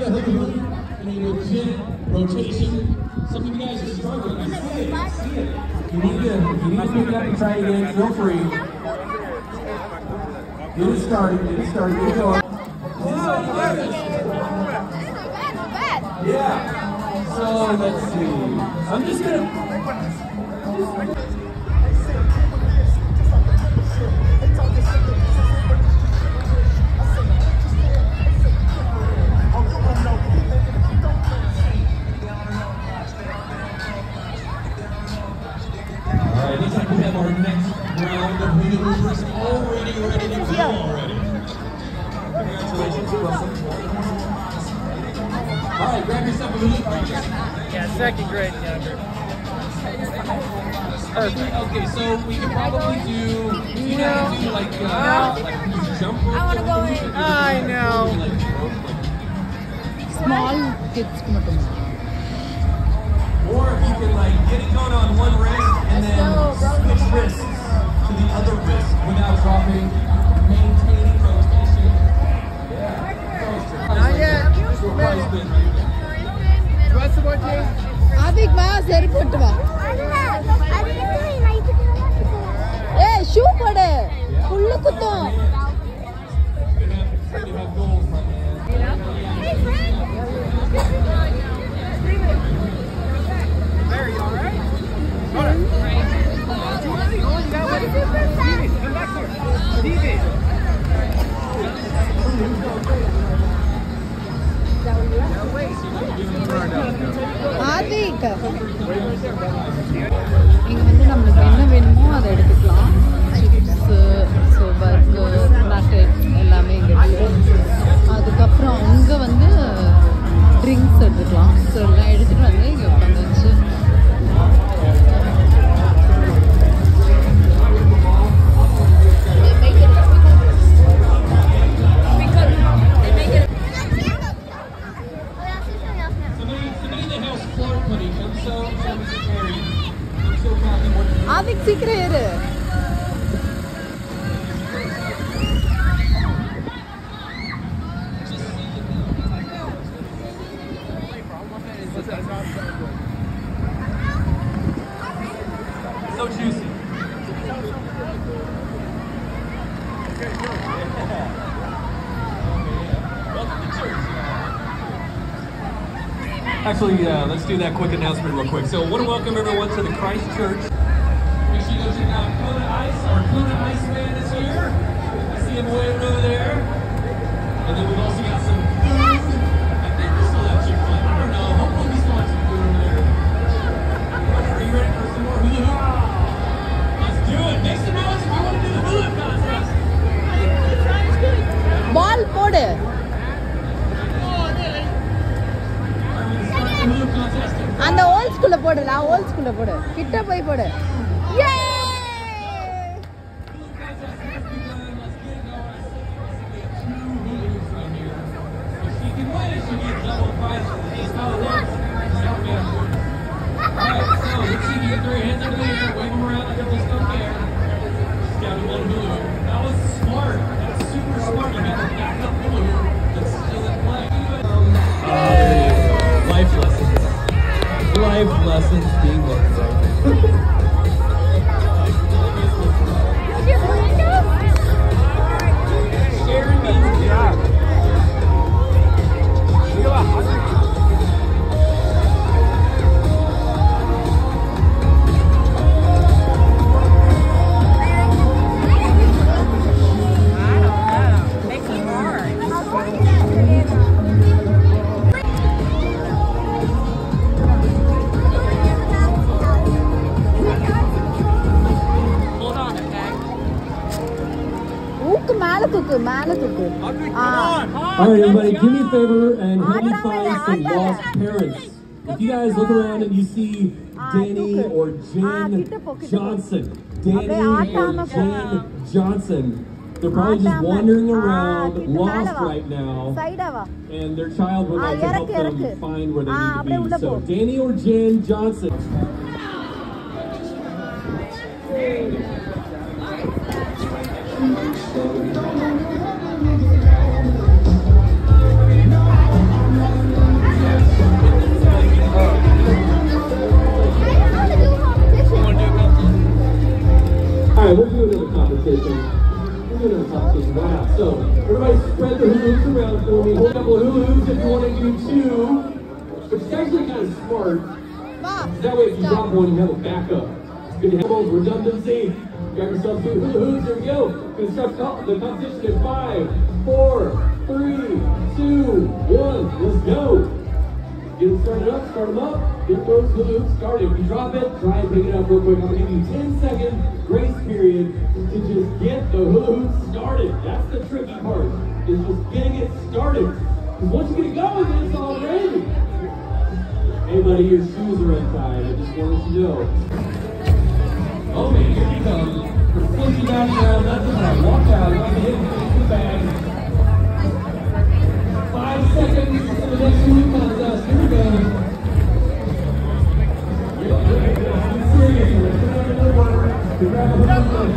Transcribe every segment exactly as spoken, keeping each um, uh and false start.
a hula hoop in a legit rotation. Some of you guys are struggling. I see it. I see it. If you need to, if you need to pick it up and try it again, feel free. Get it started. Get it started. Get it going. Yeah. So let's see. I'm just gonna. Alright, looks like we have our next round of hula hoopers already ready to go already. Congratulations, welcome. Alright, grab yourself a hula hoop. Yeah, second grade and younger. Perfect. Okay, so we can probably do, you know, do like, uh, like jump rope. I want to go in. I know. Small kids. Or if you can like get it going on one wrist and then switch wrists to the other wrist without dropping, maintaining rotation. Yeah. Not yet. What's the one team? Avik ma seri pottu va. Hey, shoe pode. Fullu kuttum. There, you all right? Hold on. Right. Come back here. D J. Avik. இங்க வந்து நமக்கு என்ன வேணுமோ அதை எடுத்துக்கலாம். Chips, so burger, nuggets எல்லாமே இங்கே இருக்கு. அதுக்கப்புறம் அங்கே வந்து ட்ரிங்க்ஸ் எடுத்துக்கலாம். ஸோ எல்லாம் எடுத்துகிட்டு வந்து இங்கே உட்காந்துச்சு. Avik சீக்கிரம் ஏறு. So juicy. Actually, uh, let's do that quick announcement real quick. So I want to welcome everyone to the Christ Church. Make sure you go check out Kona Ice. Our Kona Ice man is here. I see him waving over there. And then we've also got some food. I think we still have Chick-fil-A. I don't know. Hopefully we still have some food over there. Are you ready for some more hula hoop? Let's do it. Make some noise if you want to do the hula hoop contest. Ball போடு. அந்த volt ஸ்கூல்ல போடுல volt ஸ்கூல்ல போடு கிட்ட போய் போடு யே Life lessons being learned. Sharing means job. All right, everybody, do me a favor and help me find some lost parents. If you guys look around and you see Danny or Jen Johnson, Danny or Jen Johnson, they're probably just wandering around, lost right now, and their child would like to help them find where they need to be. So, Danny or Jen Johnson. which is actually kind of smart. Mom, That way, if you stop. drop one, you have a backup. It's good to have those redundancy. Grab yourself two hula hoops. Here we go. Gonna start co- the competition in five, four, three, two, one. Let's go. Get them started up. Start them up. Get those hula hoops started. If you drop it, try and pick it up real quick. I'm gonna give you ten second grace period to just get the hula hoops started. That's the tricky part. Is just getting it started. Because once you get it going, then it's all ready. Hey buddy, your shoes are untied. I just want to let you know. Oh man, here he comes. We're flipping back around, nothing like walk out, like a hit in the bag. Five seconds to the next move contest. Here we go. Be serious here. Put on your number to grab a number.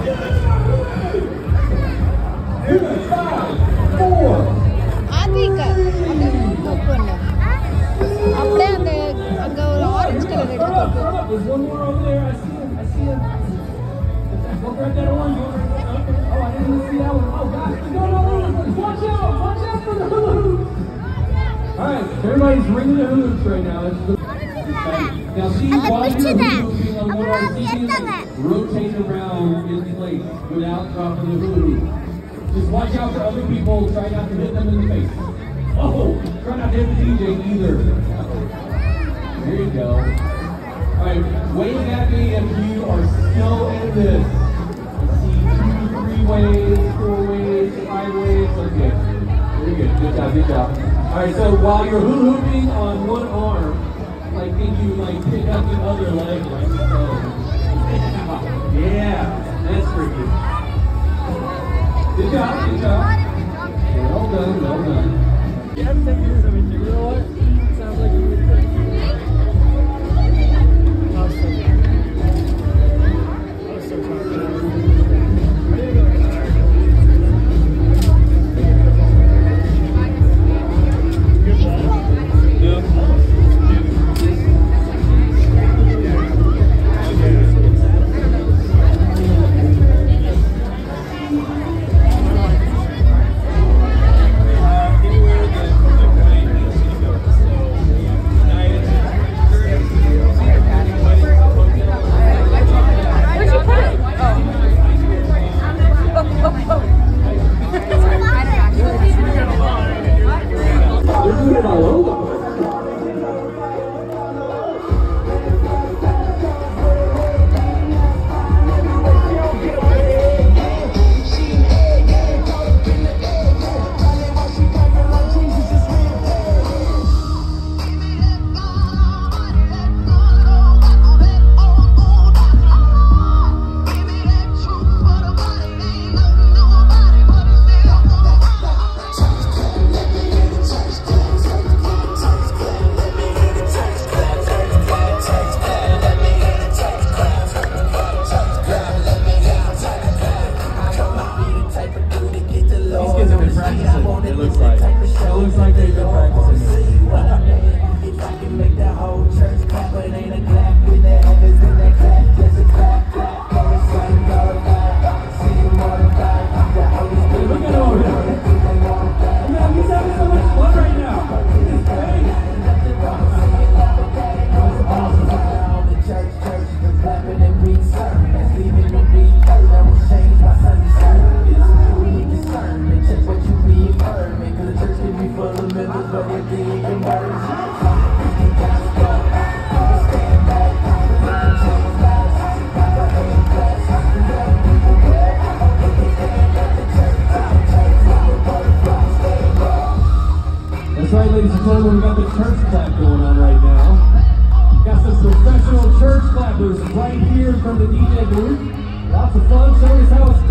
Here we go. Five, four, ஆதிக்க அப்படியே move பண்ணு அப்படியே அந்த அங்க ஒரு orange colour Turn up, எடுத்து turn up. There's one more over there. I see him. I see him. Go grab that orange one. Oh, I didn't even see that one. Oh, gosh. No, no, no, no. Watch out. Watch out for the hula hoops. All right. Everybody's ringing the hula hoops right now. Let's go. Now, see, while you're hula hooping, I want our C Ds to rotate around in place without dropping the hula hoop. Just watch out for other people. Try not to hit them in the face. Oh, try not to hit the D J either. There you go. All right, wave at me if you are still in this. I see two, three waves, four waves, five waves. Okay, very good. Good job, good job. All right, so while you're hula hooping on one arm, like can you like pick up the other leg like so? Yeah, that's pretty good. Good job, good job. Well done, well done. You have to use everything. You know what? Sounds like you would think. Awesome. I was so tired. I didn't know Good ball. Yeah. They're doing it all over. It looks like. It looks like they've been practicing. If I can make that whole church clap, but it ain't a clap with the heavens in that clap. Just a clap, clap, chorus, son, glorified. See you mortified. The Holy Spirit. Look at all of them. Man, he's having so much fun right now. It's great. All the church, church, the clapping and being served. That's leaving the beat hurt. That will change my Sunday service. You need discernment. Check what you be affirming. Cause the church can be full of members, but if they ain't converted, you gotta go. Stand back. Change lives. Pop up in class. People glad. If they stand at the church, change lives. Butterflies, stay low. That's right, ladies and gentlemen, we got the church clap going on right now. Got some professional church clappers right here from the D J booth. Lots of fun. Show us how it's